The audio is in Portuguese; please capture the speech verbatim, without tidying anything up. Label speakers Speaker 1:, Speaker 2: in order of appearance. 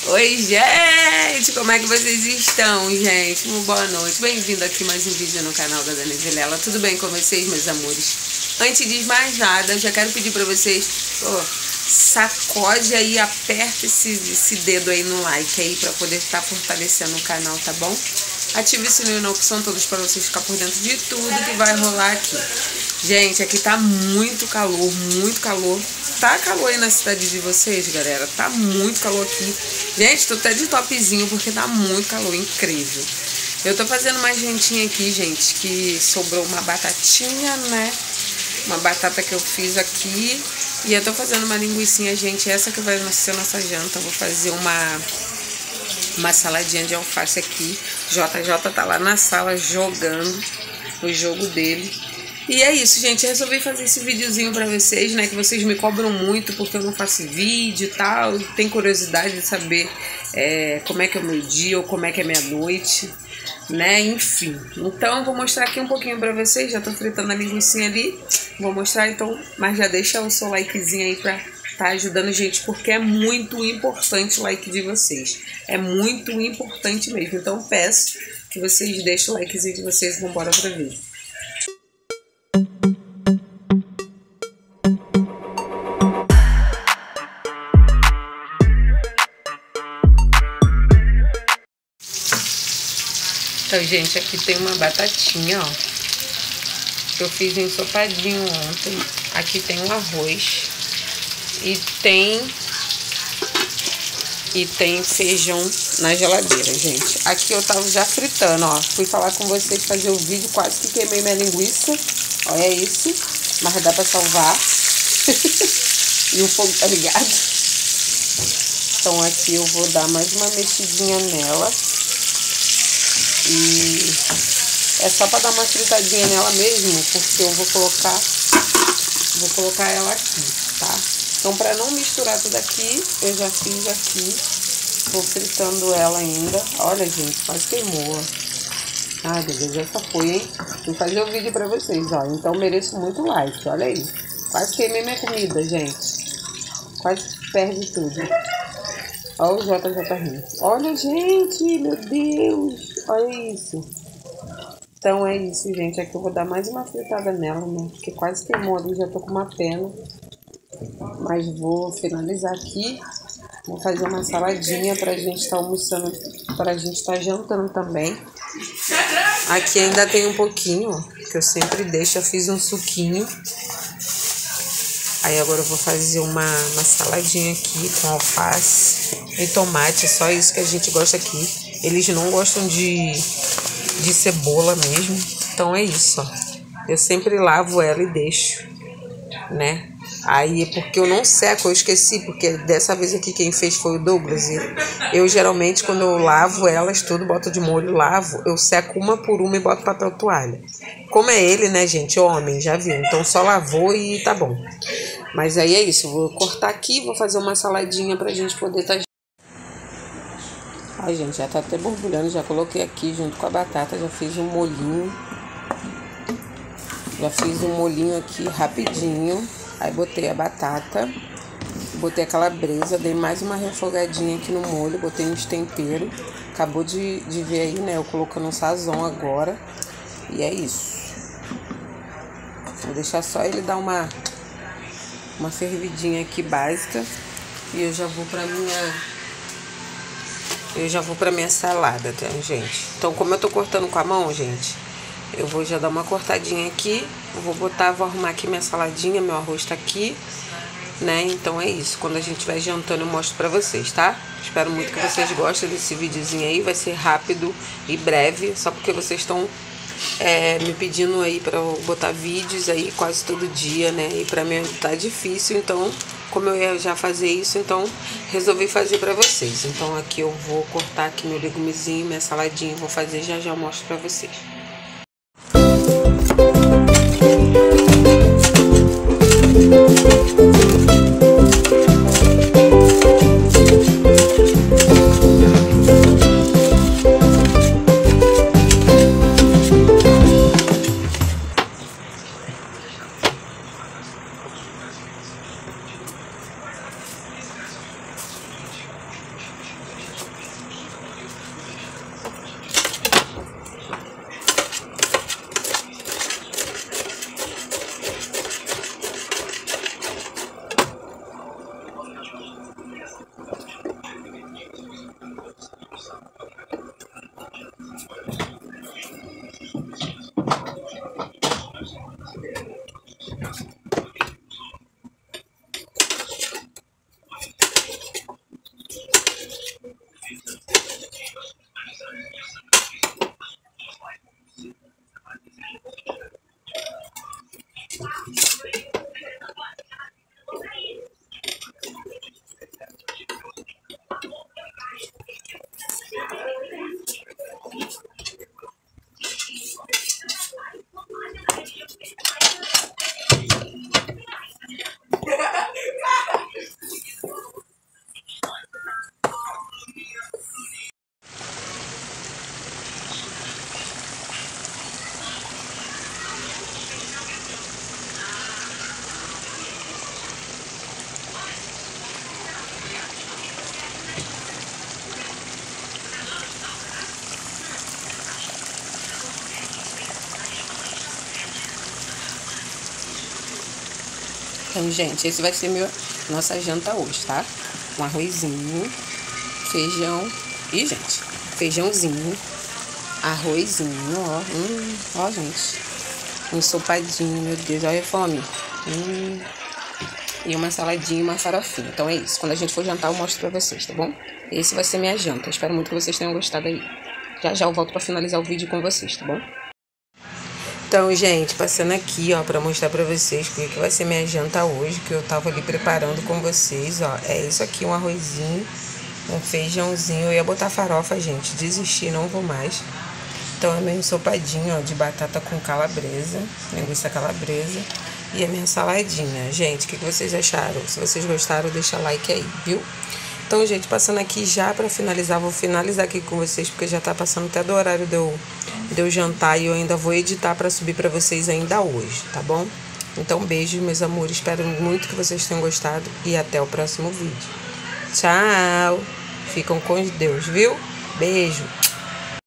Speaker 1: Oi, gente! Como é que vocês estão, gente? Uma boa noite. Bem-vindo aqui mais um vídeo no canal da Dani Vilela. Tudo bem com vocês, meus amores? Antes de mais nada, eu já quero pedir pra vocês, oh, sacode aí, aperta esse, esse dedo aí no like aí pra poder estar fortalecendo o canal, tá bom? Ative o sininho na opção todos para vocês ficar por dentro de tudo que vai rolar aqui. Gente, aqui tá muito calor, muito calor. Tá calor aí na cidade de vocês, galera? Tá muito calor aqui. Gente, tô até de topzinho porque tá muito calor, incrível. Eu tô fazendo uma jantinha aqui, gente, que sobrou uma batatinha, né? Uma batata que eu fiz aqui. E eu tô fazendo uma linguicinha, gente. Essa que vai ser nossa janta. Eu vou fazer uma... uma saladinha de alface aqui. J J tá lá na sala jogando o jogo dele. E é isso, gente. Eu resolvi fazer esse videozinho pra vocês, né? Que vocês me cobram muito porque eu não faço vídeo e tal. Tem curiosidade de saber é, como é que é o meu dia ou como é que é a minha noite, né? Enfim. Então eu vou mostrar aqui um pouquinho pra vocês. Já tô fritando a linguicinha ali. Vou mostrar então, mas já deixa o seu likezinho aí pra tá ajudando, gente, porque é muito importante o like de vocês. É muito importante mesmo. Então peço que vocês deixem o likezinho de vocês e vamos embora pra vídeo. Então, gente, aqui tem uma batatinha, ó, que eu fiz ensopadinho ontem. Aqui tem um arroz. E tem e tem feijão na geladeira, gente. Aqui eu tava já fritando, ó. Fui falar com vocês, fazer o vídeo, quase que queimei minha linguiça. Olha isso. Mas dá pra salvar. E o fogo tá ligado. Então aqui eu vou dar mais uma mexidinha nela. E é só pra dar uma fritadinha nela mesmo, porque eu vou colocar, vou colocar ela aqui, tá? Então, para não misturar tudo aqui, eu já fiz aqui. Tô fritando ela ainda. Olha, gente, quase queimou. Ai, meu Deus, essa foi, hein? Vou fazer o vídeo pra vocês, ó. Então, mereço muito like. Olha aí. Quase queimei minha comida, gente. Quase perde tudo. Olha o J J rindo. Olha, gente, meu Deus. Olha isso. Então, é isso, gente. Aqui eu vou dar mais uma fritada nela, né? Porque quase queimou ali, já tô com uma pena. Mas vou finalizar aqui. Vou fazer uma saladinha pra gente estar almoçando, pra gente estar jantando também. Aqui ainda tem um pouquinho, ó, que eu sempre deixo. Eu fiz um suquinho. Aí agora eu vou fazer uma, uma saladinha aqui com alface e tomate. É só isso que a gente gosta aqui. Eles não gostam de, de cebola mesmo. Então é isso, ó. Eu sempre lavo ela e deixo, né? Aí, porque eu não seco, eu esqueci, porque dessa vez aqui quem fez foi o Douglas. E eu geralmente, quando eu lavo elas tudo, boto de molho, lavo, eu seco uma por uma e boto papel toalha. Como é ele, né, gente? Homem, já viu. Então só lavou e tá bom. Mas aí é isso, vou cortar aqui, vou fazer uma saladinha pra gente poder estar... Ai, gente, já tá até borbulhando, já coloquei aqui junto com a batata, já fiz um molhinho. Já fiz um molhinho aqui rapidinho. Aí botei a batata, botei a calabresa, dei mais uma refogadinha aqui no molho, botei uns temperos. Acabou de, de ver aí, né, eu colocando um sazon agora. E é isso. Vou deixar só ele dar uma, uma fervidinha aqui básica. E eu já vou pra minha... Eu já vou pra minha salada, tá, gente? Então, como eu tô cortando com a mão, gente, eu vou já dar uma cortadinha aqui. Eu vou botar, vou arrumar aqui minha saladinha. Meu arroz tá aqui, né? Então é isso. Quando a gente estiver jantando eu mostro pra vocês, tá? Espero muito que vocês gostem desse videozinho aí. Vai ser rápido e breve. Só porque vocês estão é, me pedindo aí pra eu botar vídeos aí quase todo dia, né? E pra mim tá difícil. Então, como eu ia já fazer isso, então resolvi fazer pra vocês. Então aqui eu vou cortar aqui meu legumezinho, minha saladinha. Vou fazer, já já eu mostro pra vocês. Então, gente, esse vai ser meu, nossa janta hoje, tá? Um arrozinho, feijão e, gente, feijãozinho, arrozinho, ó, hum, ó, gente, um ensopadinho, meu Deus, olha a fome, hum, e uma saladinha e uma farofinha. Então é isso, quando a gente for jantar eu mostro pra vocês, tá bom? Esse vai ser minha janta, espero muito que vocês tenham gostado aí. Já já eu volto pra finalizar o vídeo com vocês, tá bom? Então, gente, passando aqui, ó, pra mostrar pra vocês o que vai ser minha janta hoje, que eu tava ali preparando com vocês, ó. É isso aqui, um arrozinho, um feijãozinho. Eu ia botar farofa, gente, desisti, não vou mais. Então, é meu ensopadinho, ó, de batata com calabresa, linguiça calabresa. E a minha saladinha. Gente, o que vocês acharam? Se vocês gostaram, deixa like aí, viu? Então, gente, passando aqui já pra finalizar, vou finalizar aqui com vocês, porque já tá passando até do horário de eu, de eu jantar e eu ainda vou editar pra subir pra vocês ainda hoje, tá bom? Então, beijo, meus amores, espero muito que vocês tenham gostado e até o próximo vídeo. Tchau! Ficam com Deus, viu? Beijo!